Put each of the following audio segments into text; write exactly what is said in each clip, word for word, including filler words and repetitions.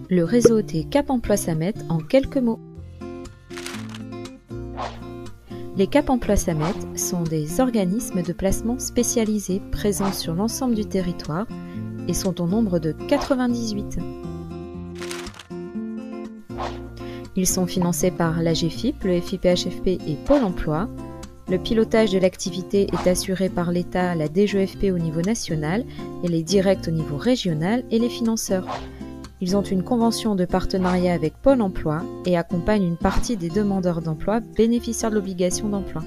Le réseau des Cap Emploi Samet en quelques mots. Les Cap Emploi Samet sont des organismes de placement spécialisés présents sur l'ensemble du territoire et sont au nombre de quatre-vingt-dix-huit. Ils sont financés par l'A G F I P, le F I P H F P et Pôle emploi. Le pilotage de l'activité est assuré par l'État, la D G E F P au niveau national et les directs au niveau régional et les financeurs. Ils ont une convention de partenariat avec Pôle emploi et accompagnent une partie des demandeurs d'emploi bénéficiaires de l'obligation d'emploi.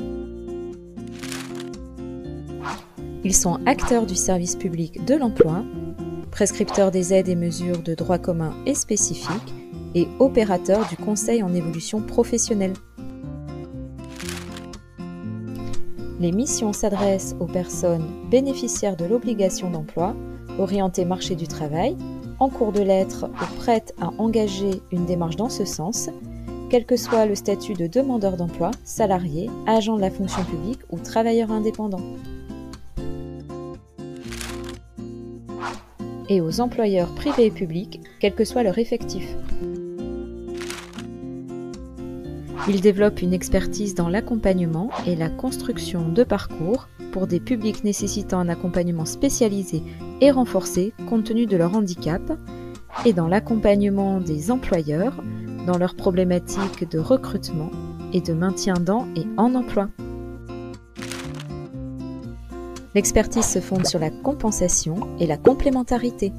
Ils sont acteurs du service public de l'emploi, prescripteurs des aides et mesures de droit commun et spécifiques et opérateurs du conseil en évolution professionnelle. Les missions s'adressent aux personnes bénéficiaires de l'obligation d'emploi, orientées marché du travail, en cours de lettres ou prêtes à engager une démarche dans ce sens, quel que soit le statut de demandeur d'emploi, salarié, agent de la fonction publique ou travailleur indépendant. Et aux employeurs privés et publics, quel que soit leur effectif. Ils développent une expertise dans l'accompagnement et la construction de parcours pour des publics nécessitant un accompagnement spécialisé et renforcé compte tenu de leur handicap, et dans l'accompagnement des employeurs dans leurs problématiques de recrutement et de maintien dans et en emploi. L'expertise se fonde sur la compensation et la complémentarité.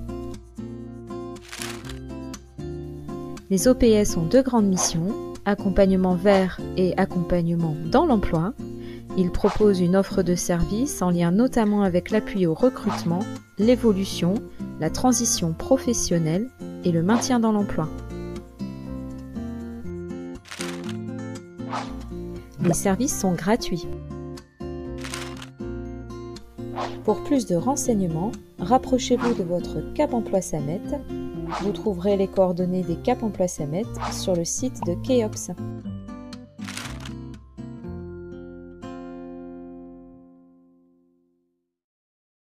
Les O P S ont deux grandes missions, accompagnement vers et accompagnement dans l'emploi. Ils proposent une offre de services en lien notamment avec l'appui au recrutement, l'évolution, la transition professionnelle et le maintien dans l'emploi. Les services sont gratuits. Pour plus de renseignements, rapprochez-vous de votre Cap Emploi Samet. Vous trouverez les coordonnées des Cap Emploi Samet sur le site de Keops.